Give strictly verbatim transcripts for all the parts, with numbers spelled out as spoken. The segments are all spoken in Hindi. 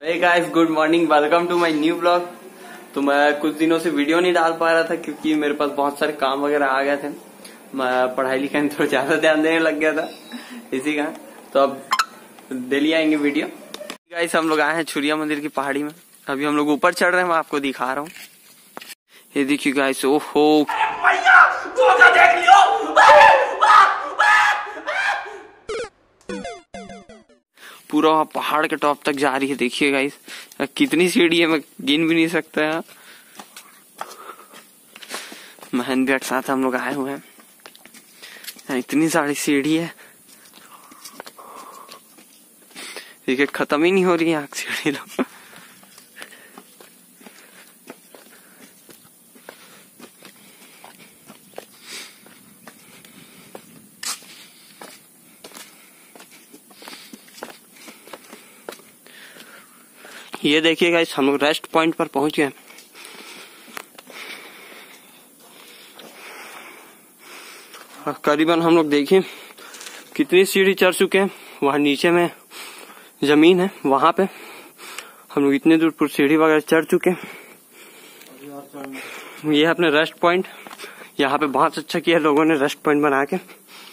Hey guys, good morning, welcome to my new blog. तो मैं कुछ दिनों से वीडियो नहीं डाल पा रहा था क्योंकि मेरे पास बहुत सारे काम वगैरह आ गए थे। मैं पढ़ाई लिखाई में थोड़ा ज्यादा ध्यान देने लग गया था इसी का। तो अब डेली आएंगे वीडियो। गाइस, हम लोग आए हैं छुरिया मंदिर की पहाड़ी में। अभी हम लोग ऊपर चढ़ रहे हैं, मैं आपको दिखा रहा हूँ। ये देखिए गाइस, ओहो देख लियो। पूरा वहां पहाड़ के टॉप तक जा रही है। देखिए गाइस, कितनी सीढ़ी है, मैं गिन भी नहीं सकता है। महन भी एक साथ हम लोग आए हुए हैं। इतनी सारी सीढ़ी है, देखिए खत्म ही नहीं हो रही है सीढ़ी लोग। ये देखिए गाइस, हम लोग रेस्ट पॉइंट पर पहुंच गए। करीबन हम लोग देखिए कितनी सीढ़ी चढ़ चुके हैं। वहां नीचे में जमीन है, वहां पे हम लोग इतने दूर पर सीढ़ी वगैरह चढ़ चुके हैं। ये है अपने रेस्ट पॉइंट। यहाँ पे बहुत अच्छा किया लोगों ने रेस्ट पॉइंट बना के।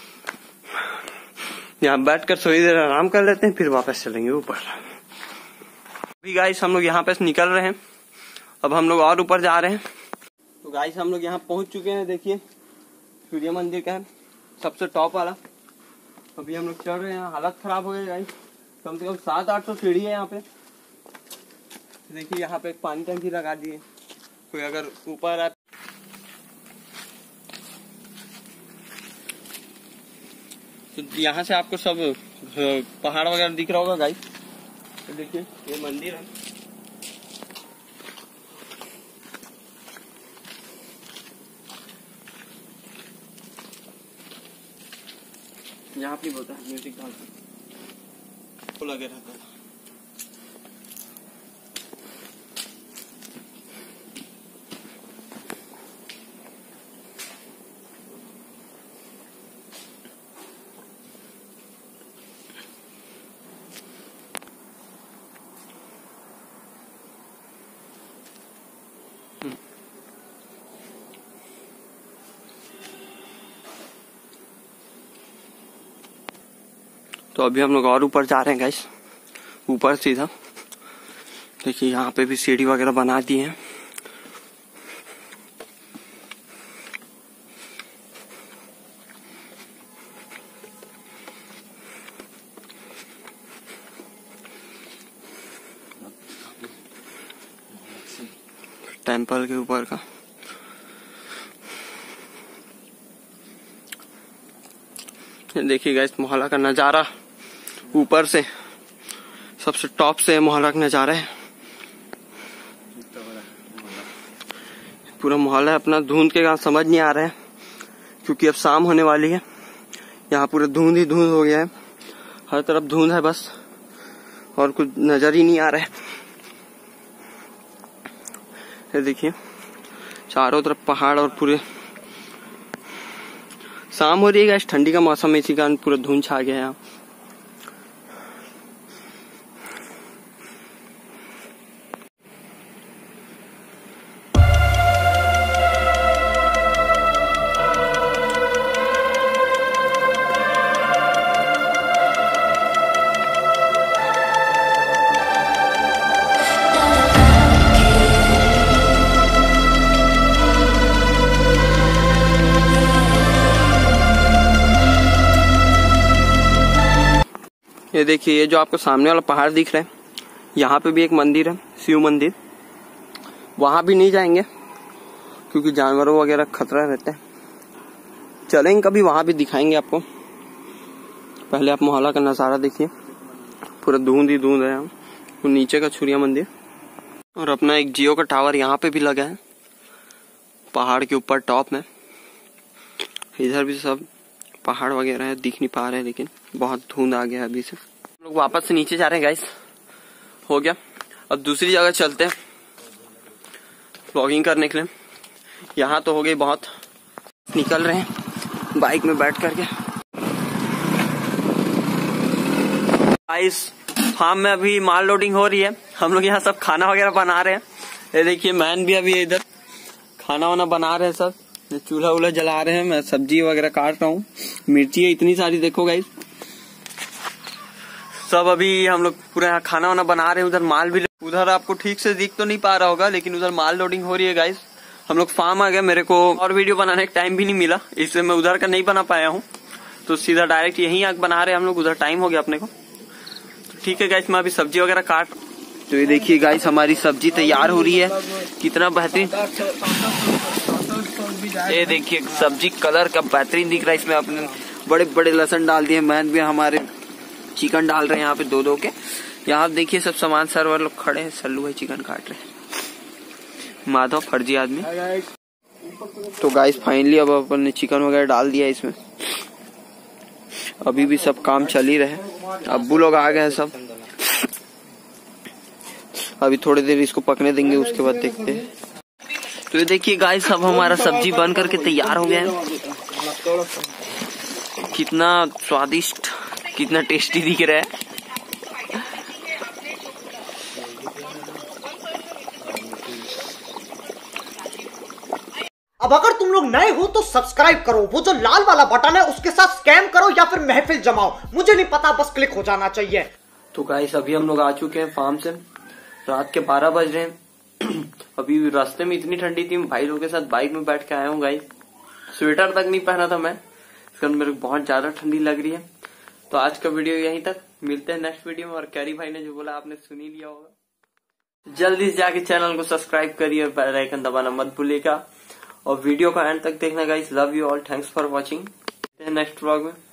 यहाँ बैठकर थोड़ी देर आराम कर लेते हैं, फिर वापस चलेंगे ऊपर। अभी गाइस हम लोग यहाँ पे निकल रहे हैं। अब हम लोग और ऊपर जा रहे हैं। तो गाइस हम लोग यहाँ पहुंच चुके हैं। देखिए सूर्य मंदिर का है सबसे टॉप वाला। अभी हम लोग चढ़ रहे हैं, हालत खराब हो गई गाइस। कम से कम सात आठ सौ सीढ़ी है यहाँ पे। देखिए यहाँ पे एक पानी टंकी लगा दी है, कोई अगर ऊपर आए। तो यहाँ से आपको सब पहाड़ वगैरह दिख रहा होगा गाइस। तो देखिए ये मंदिर है। यहाँ पे बोलता है म्यूजिक डालता तो लगे रहता था। तो अभी हम लोग और ऊपर जा रहे हैं गाइस, ऊपर सीधा। देखिए यहाँ पे भी सीढ़ी वगैरह बना दी है। टेंपल के ऊपर का देखिए गाइस, मोहल्ला का नजारा ऊपर से, सबसे टॉप से मोहल्ला का नजारा है। पूरा मोहल्ला अपना धुंध के कारण समझ नहीं आ रहा है क्योंकि अब शाम होने वाली है। यहाँ पूरा धुंध ही धुंध हो गया है, हर तरफ धुंध है बस, और कुछ नजर ही नहीं आ रहा है। ये देखिए चारों तरफ पहाड़ और पूरे शाम हो रही है। ठंडी का मौसम है, इसी कारण पूरा धुंध छा गया है। ये देखिए, ये जो आपको सामने वाला पहाड़ दिख रहा है, यहाँ पे भी एक मंदिर है, शिव मंदिर। वहां भी नहीं जाएंगे क्योंकि जानवरों वगैरह खतरा रहता है। चलेंगे कभी, वहां भी दिखाएंगे आपको। पहले आप मोहल्ला का नजारा देखिए, पूरा धुंध ही धुंध है। तो नीचे का छुरिया मंदिर और अपना एक जियो का टावर यहाँ पे भी लगा है पहाड़ के ऊपर टॉप में। इधर भी सब पहाड़ वगैरह है, दिख नहीं पा रहे हैं, लेकिन बहुत धुंध आ गया अभी से। हम लोग वापस से नीचे जा रहे हैं गाइस, हो गया। अब दूसरी जगह चलते हैं व्लॉगिंग करने के लिए। यहाँ तो हो गई बहुत, निकल रहे हैं बाइक में बैठ करके। गाइस फार्म में अभी माल लोडिंग हो रही है। हम लोग यहाँ सब खाना वगैरह बना रहे हैं। ये देखिए मैन भी अभी इधर खाना वाना बना रहे हैं सब। चूल्हा वूल्हा जला रहे हैं, मैं सब्जी वगैरह काट रहा हूँ। मिर्ची है इतनी सारी, देखो गाइस। सब अभी हम लोग पूरा यहाँ खाना वाना बना रहे हैं। उधर माल भी, उधर आपको ठीक से दिख तो नहीं पा रहा होगा, लेकिन उधर माल लोडिंग हो रही है गाइस। हम लोग फार्म आ गए, मेरे को और वीडियो बनाने का टाइम भी नहीं मिला, इसलिए मैं उधर का नहीं बना पाया हूँ। तो सीधा डायरेक्ट यहीं आग बना रहे हैं हम लोग, उधर टाइम हो गया अपने को। तो ठीक है गाइस, मैं अभी सब्जी वगैरह काट। तो ये देखिए गाइस, हमारी सब्जी तैयार हो रही है, कितना बेहतरीन। ये देखिए सब्जी कलर का बेहतरीन दिख रहा है। इसमें अपने बड़े बड़े लहसुन डाल दिए। मैन भी हमारे चिकन डाल रहे हैं यहाँ पे दो दो के। यहाँ देखिए सब सामान सर्वर लोग खड़े हैं, सल्लू भाई चिकन काट रहे हैं, माधव फर्जी आदमी। तो गाइस फाइनली अब अपन ने चिकन वगैरह डाल दिया इसमें। अभी भी सब काम चल ही रहे, अब्बू लोग आ गए हैं सब। अभी थोड़ी देर इसको पकने देंगे, उसके बाद देखते हैं। तो ये देखिए गाइस, अब हमारा सब्जी बन करके तैयार हो गया है। कितना स्वादिष्ट, कितना टेस्टी दिख रहा है। अब अगर तुम लोग नए हो तो सब्सक्राइब करो, वो जो लाल वाला बटन है उसके साथ स्कैम करो या फिर महफिल जमाओ, मुझे नहीं पता, बस क्लिक हो जाना चाहिए। तो गाइस अभी हम लोग आ चुके हैं फार्म से, रात के बारह बज रहे हैं। अभी रास्ते में इतनी ठंडी थी, भाई लोग के साथ बाइक में बैठ के आया हूँ गाइस। स्वेटर तक नहीं पहना था मैं, इसका मेरे को बहुत ज्यादा ठंडी लग रही है। तो आज का वीडियो यहीं तक, मिलते हैं नेक्स्ट वीडियो में। और कैरी भाई ने जो बोला आपने सुन ही लिया होगा। जल्दी से जाके चैनल को सब्सक्राइब करिए, बेल आइकन दबाना मत भूलिएगा। और वीडियो का एंड तक देखना guys. Love you all, thanks for watching. Next vlog में।